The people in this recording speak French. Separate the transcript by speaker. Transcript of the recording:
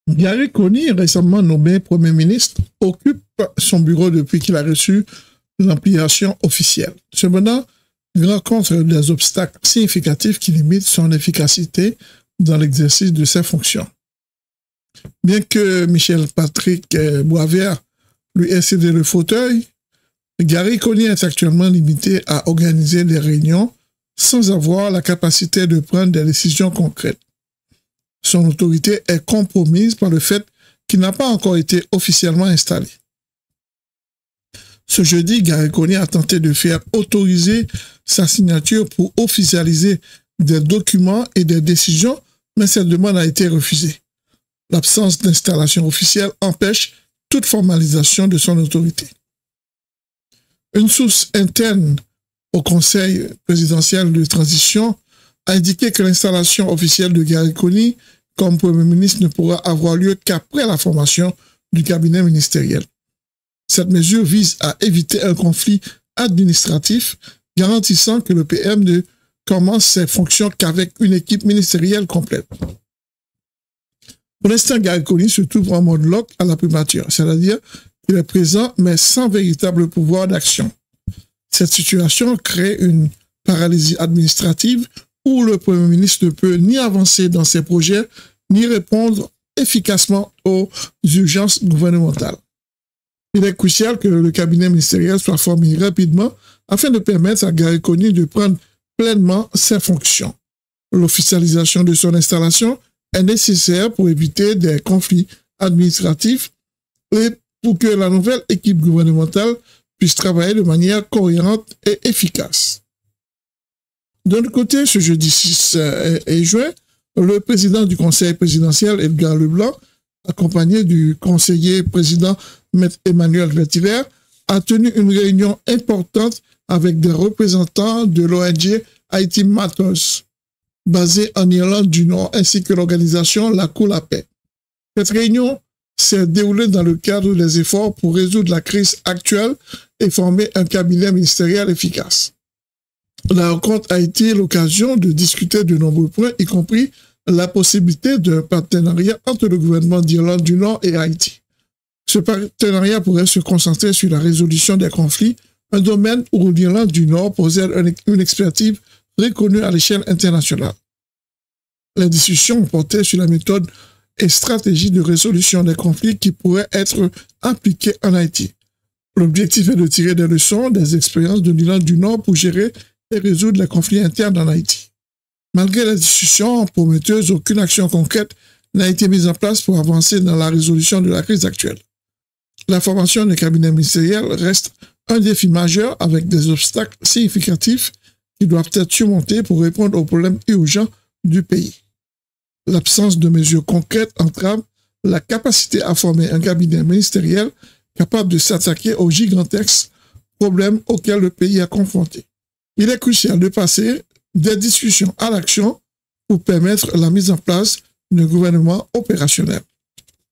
Speaker 1: Gary Coney, récemment nommé Premier ministre, occupe son bureau depuis qu'il a reçu l'ampliation officielle. Cependant, il rencontre des obstacles significatifs qui limitent son efficacité dans l'exercice de ses fonctions. Bien que Michel Patrick Boisvert lui ait cédé le fauteuil, Gary Coney est actuellement limité à organiser des réunions sans avoir la capacité de prendre des décisions concrètes. Son autorité est compromise par le fait qu'il n'a pas encore été officiellement installé. Ce jeudi, Gary Coney a tenté de faire autoriser sa signature pour officialiser des documents et des décisions, mais cette demande a été refusée. L'absence d'installation officielle empêche toute formalisation de son autorité. Une source interne au Conseil présidentiel de transition a indiqué que l'installation officielle de Gary Coney comme Premier ministre ne pourra avoir lieu qu'après la formation du cabinet ministériel. Cette mesure vise à éviter un conflit administratif garantissant que le PM ne commence ses fonctions qu'avec une équipe ministérielle complète. Pour l'instant, Gary Coney se trouve en mode lock à la primature, c'est-à-dire qu'il est présent mais sans véritable pouvoir d'action. Cette situation crée une paralysie administrative où le Premier ministre ne peut ni avancer dans ses projets, ni répondre efficacement aux urgences gouvernementales. Il est crucial que le cabinet ministériel soit formé rapidement afin de permettre à Gary Coney de prendre pleinement ses fonctions. L'officialisation de son installation est nécessaire pour éviter des conflits administratifs et pour que la nouvelle équipe gouvernementale puisse travailler de manière cohérente et efficace. D'un côté, ce jeudi 6 juin, le président du Conseil présidentiel, Edgar Leblanc, accompagné du conseiller président M. Emmanuel Vétiver, a tenu une réunion importante avec des représentants de l'ONG Haiti Matters, basée en Irlande du Nord, ainsi que l'organisation La Cour la Paix. Cette réunion s'est déroulée dans le cadre des efforts pour résoudre la crise actuelle et former un cabinet ministériel efficace. La rencontre a été l'occasion de discuter de nombreux points, y compris la possibilité d'un partenariat entre le gouvernement d'Irlande du Nord et Haïti. Ce partenariat pourrait se concentrer sur la résolution des conflits, un domaine où l'Irlande du Nord possède une expertise reconnue à l'échelle internationale. Les discussions portaient sur la méthode et stratégie de résolution des conflits qui pourraient être appliquées en Haïti. L'objectif est de tirer des leçons des expériences de l'Irlande du Nord pour gérer et résoudre les conflits internes en Haïti. Malgré les discussions prometteuses, aucune action concrète n'a été mise en place pour avancer dans la résolution de la crise actuelle. La formation des cabinets ministériels reste un défi majeur avec des obstacles significatifs qui doivent être surmontés pour répondre aux problèmes urgents du pays. L'absence de mesures concrètes entrave la capacité à former un cabinet ministériel capable de s'attaquer aux gigantesques problèmes auxquels le pays est confronté. Il est crucial de passer des discussions à l'action pour permettre la mise en place d'un gouvernement opérationnel.